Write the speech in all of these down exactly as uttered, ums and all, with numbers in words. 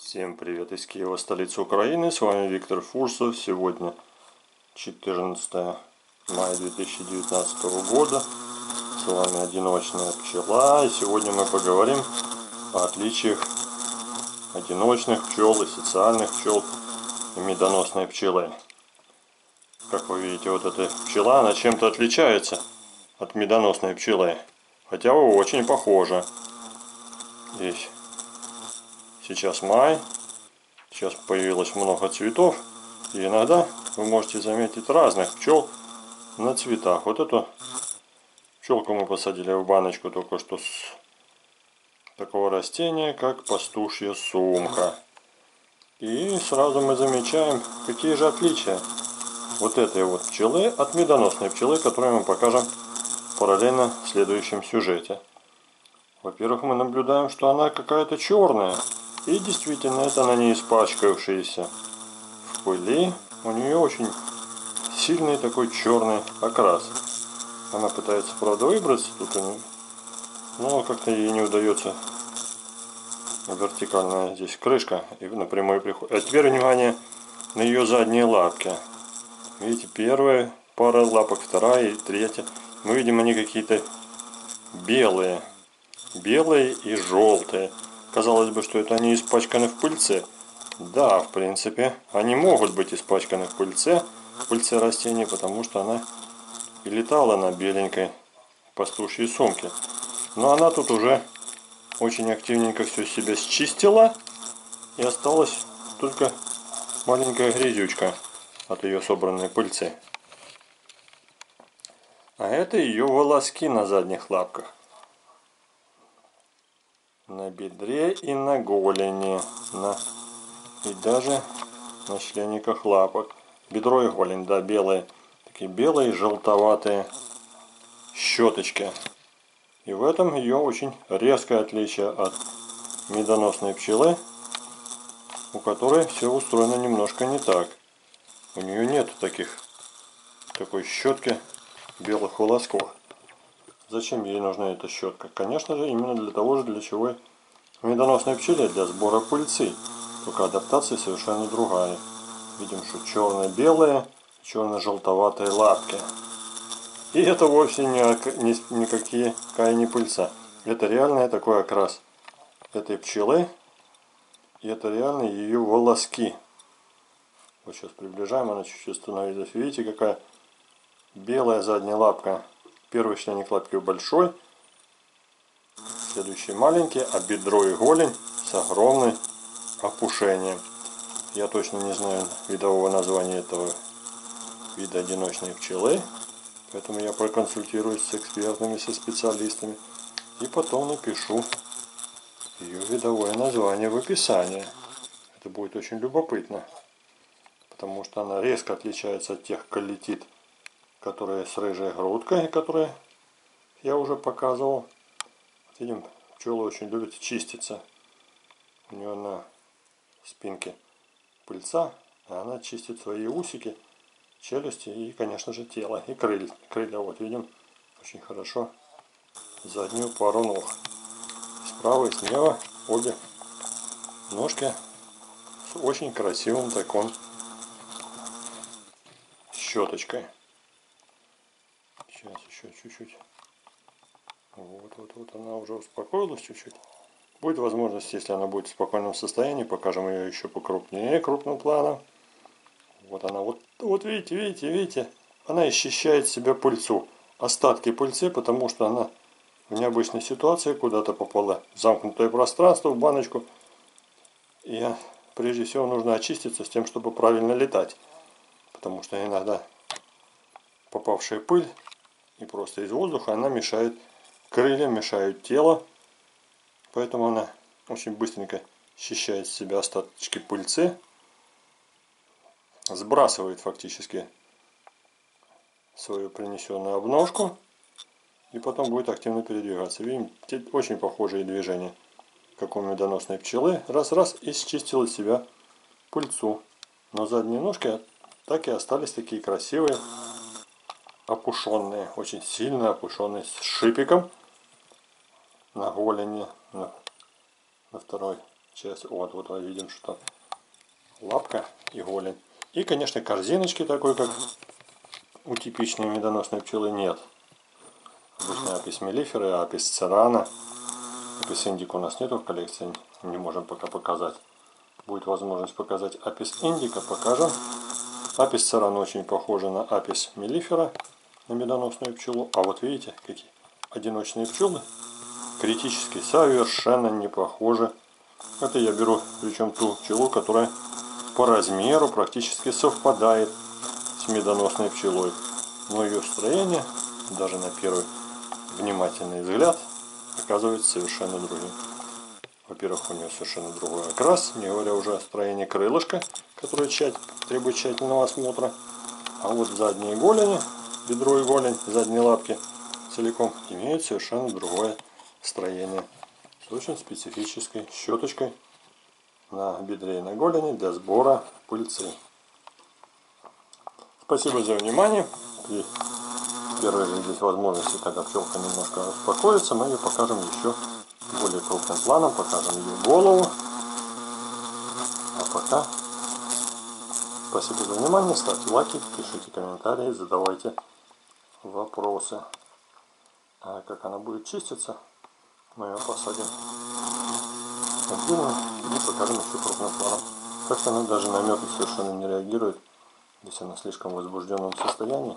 Всем привет из Киева, столицы Украины. С вами Виктор Фурсов. Сегодня четырнадцатое мая две тысячи девятнадцатого года. С вами одиночная пчела. И сегодня мы поговорим о отличиях одиночных пчел и социальных пчел и медоносной пчелы. Как вы видите, вот эта пчела, она чем-то отличается от медоносной пчелы. Хотя очень похожа. Здесь сейчас май. Сейчас появилось много цветов, и иногда вы можете заметить разных пчел на цветах. Вот эту пчелку мы посадили в баночку только что с такого растения, как пастушья сумка. И сразу мы замечаем, какие же отличия вот этой вот пчелы от медоносной пчелы, которую мы покажем параллельно в следующем сюжете. Во-первых, мы наблюдаем, что она какая-то черная. И действительно, это она не испачкавшаяся в пыли. У нее очень сильный такой черный окрас. Она пытается, правда, выбраться тут, но как-то ей не удается. Вертикальная здесь крышка и напрямую приходит. А теперь внимание на ее задние лапки. Видите, первая пара лапок, вторая и третья. Мы видим, они какие-то белые. Белые и желтые. Казалось бы, что это они испачканы в пыльце. Да, в принципе, они могут быть испачканы в пыльце, в пыльце растений, потому что она и летала на беленькой пастушьей сумке. Но она тут уже очень активненько все себя счистила, и осталась только маленькая грязючка от ее собранной пыльцы. А это ее волоски на задних лапках. На бедре и на голени, на... и даже на члениках лапок. Бедро и голень, да, белые, такие белые желтоватые щеточки. И в этом ее очень резкое отличие от медоносной пчелы, у которой все устроено немножко не так. У нее нет таких, такой щетки белых волосков. Зачем ей нужна эта щетка? Конечно же, именно для того же, для чего и в медоносной пчеле, для сбора пыльцы. Только адаптация совершенно другая. Видим, что черно-белые, черно-желтоватые лапки. И это вовсе не, не, никакие какая не пыльца. Это реальный такой окрас этой пчелы. И это реально ее волоски. Вот сейчас приближаем, она чуть-чуть становится. Видите, какая белая задняя лапка. Первый членик лапки большой, следующий маленький, а бедро и голень с огромным опушением. Я точно не знаю видового названия этого вида одиночной пчелы, поэтому я проконсультируюсь с экспертами, со специалистами и потом напишу ее видовое название в описании. Это будет очень любопытно, потому что она резко отличается от тех коллетит, которые с рыжей грудкой, которые я уже показывал. Видим, пчелы очень любят чиститься. У нее на спинке пыльца, а она чистит свои усики, челюсти и, конечно же, тело и крылья. Крылья, вот видим, очень хорошо заднюю пару ног. Справа и слева обе ножки с очень красивым таким щеточкой. Сейчас еще чуть-чуть. Вот, вот, вот она уже успокоилась чуть-чуть. Будет возможность, если она будет в спокойном состоянии, покажем ее еще покрупнее, крупным планом. Вот она, вот, вот видите, видите, видите, она ощущает себя пыльцу, остатки пыльцы, потому что она в необычной ситуации куда-то попала в замкнутое пространство, в баночку. И прежде всего нужно очиститься с тем, чтобы правильно летать, потому что иногда попавшая пыль и просто из воздуха, она мешает крыльям, мешает тело, поэтому она очень быстренько счищает с себя остаточки пыльцы, сбрасывает фактически свою принесенную обножку и потом будет активно передвигаться. Видим, очень похожие движения, как у медоносной пчелы. Раз-раз и счистила из себя пыльцу. Но задние ножки так и остались такие красивые, опушенные, очень сильно опушенные, с шипиком на голени, на, на второй часть. Вот, вот мы видим, что лапка и голень. И, конечно, корзиночки такой, как у типичной медоносной пчелы, нет. Обычно апис меллифера, апис церана. Апис индика у нас нету в коллекции, не можем пока показать. Будет возможность показать апис индика, покажем. Апис церана очень похожа на апис меллифера, на медоносную пчелу. А вот видите, какие одиночные пчелы критически совершенно не похожи. Это я беру, причем ту пчелу, которая по размеру практически совпадает с медоносной пчелой. Но ее строение, даже на первый внимательный взгляд, оказывается совершенно другим. Во-первых, у нее совершенно другой окрас, не говоря уже о строении крылышка, которое тщать, требует тщательного осмотра. А вот задние голени, бедро и голень, задние лапки целиком имеют совершенно другое строение. С очень специфической щеточкой на бедре и на голени для сбора пыльцы. Спасибо за внимание. И первой же здесь возможности, когда пчелка немножко успокоится, мы ее покажем еще более крупным планом, покажем ее голову. А пока спасибо за внимание, ставьте лайки, пишите комментарии, задавайте вопросы. А как она будет чиститься, мы ее посадим отдельно и покажем еще крупным планом. Как-то она даже на мед совершенно не реагирует, если она в слишком возбужденном состоянии.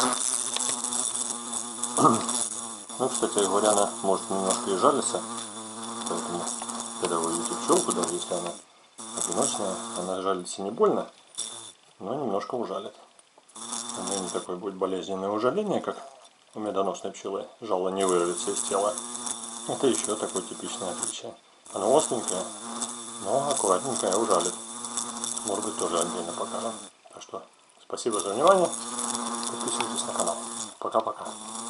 Ну, кстати говоря, она может немножко и жалиться, поэтому, когда вы видите пчелку, даже если она одиночная, она жалится не больно, но немножко ужалит. У нее не такое будет болезненное ужаление, как у медоносной пчелы. Жало не вырвется из тела. Это еще такое типичное отличие. Она остренькая, но аккуратненькая, ужалит. Может быть, тоже отдельно покажем. Так что, спасибо за внимание. Подписывайтесь на канал. Пока-пока.